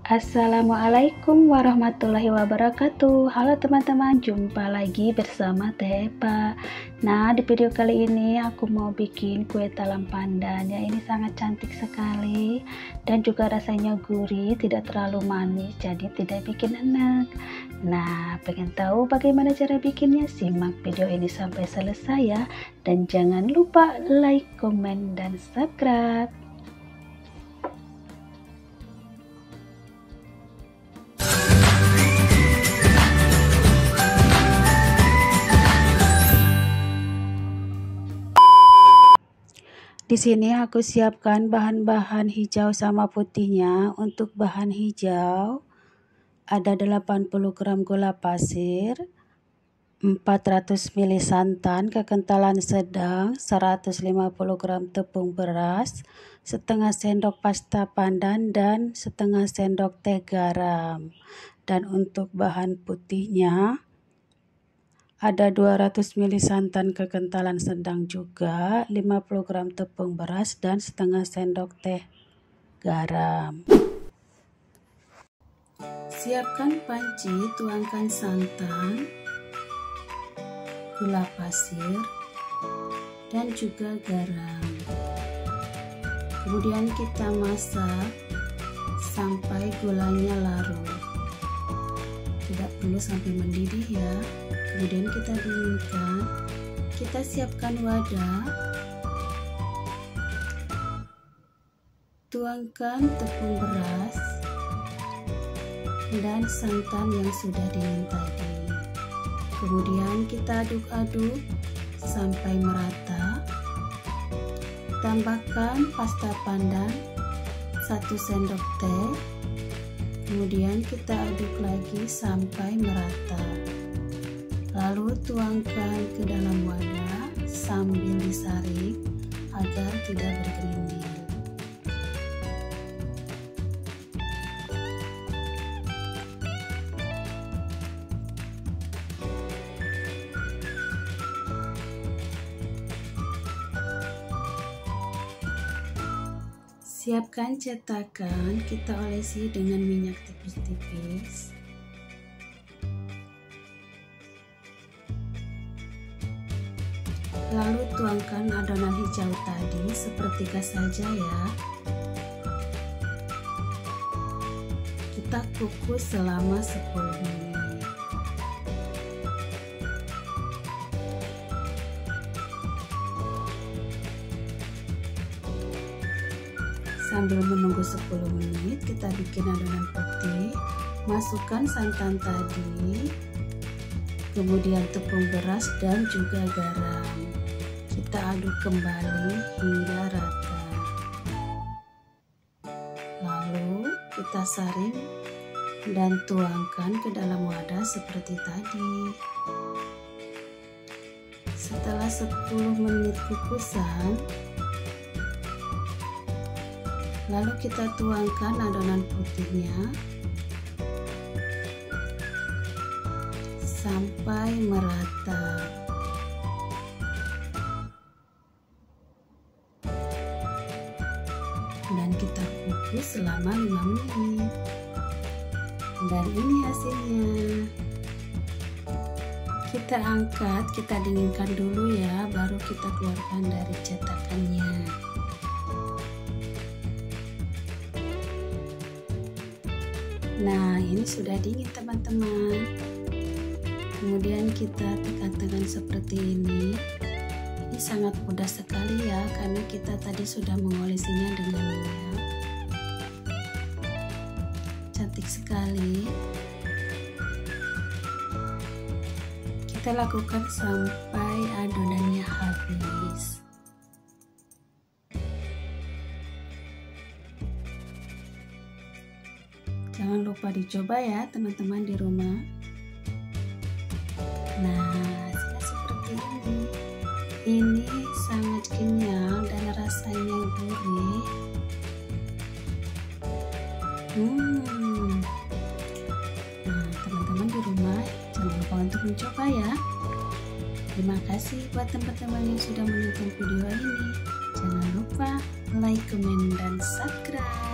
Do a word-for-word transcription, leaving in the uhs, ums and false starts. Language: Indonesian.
Assalamualaikum warahmatullahi wabarakatuh. Halo teman-teman, jumpa lagi bersama Teh Epa. Nah, di video kali ini aku mau bikin kue talam pandan ya. Ini sangat cantik sekali dan juga rasanya gurih, tidak terlalu manis, jadi tidak bikin enak. Nah, pengen tahu bagaimana cara bikinnya? Simak video ini sampai selesai ya. Dan jangan lupa like, komen, dan subscribe. Di sini aku siapkan bahan-bahan hijau sama putihnya. Untuk bahan hijau ada delapan puluh gram gula pasir, empat ratus mililiter santan kekentalan sedang, seratus lima puluh gram tepung beras, setengah sendok pasta pandan, dan setengah sendok teh garam. Dan untuk bahan putihnya ada dua ratus mililiter santan kekentalan sedang juga, lima puluh gram tepung beras, dan setengah sendok teh garam. Siapkan panci, tuangkan santan, gula pasir, dan juga garam. Kemudian kita masak sampai gulanya larut. Tidak perlu sampai mendidih ya. Kemudian kita dinginkan. Kita siapkan wadah. Tuangkan tepung beras dan santan yang sudah dingin tadi. Kemudian kita aduk-aduk sampai merata. Tambahkan pasta pandan satu sendok teh. Kemudian kita aduk lagi sampai merata. Lalu tuangkan ke dalam wadah sambil disaring agar tidak bergerindil. Siapkan cetakan, kita olesi dengan minyak tipis-tipis. Lalu tuangkan adonan hijau tadi sepertiga saja ya. Kita kukus selama sepuluh menit. Sambil menunggu sepuluh menit, kita bikin adonan putih. Masukkan santan tadi, kemudian tepung beras dan juga garam. Kita aduk kembali hingga rata. Lalu kita saring dan tuangkan ke dalam wadah seperti tadi. Setelah sepuluh menit kukusan, lalu kita tuangkan adonan putihnya sampai merata. Dan kita kukus selama lima menit. Dan ini hasilnya. Kita angkat, kita dinginkan dulu ya, baru kita keluarkan dari cetakannya. Nah, ini sudah dingin teman-teman. Kemudian kita tekan-tekan seperti ini. Ini sangat mudah sekali ya, karena kita tadi sudah mengolesinya dengan minyak. Cantik sekali. Kita lakukan sampai adonannya habis. Jangan lupa dicoba ya teman-teman di rumah. Nah, hasilnya seperti ini. Ini sangat kenyal dan rasanya gurih. Hmm. Nah, teman-teman di rumah jangan lupa untuk mencoba ya. Terima kasih buat teman-teman yang sudah menonton video ini. Jangan lupa like, komen, dan subscribe.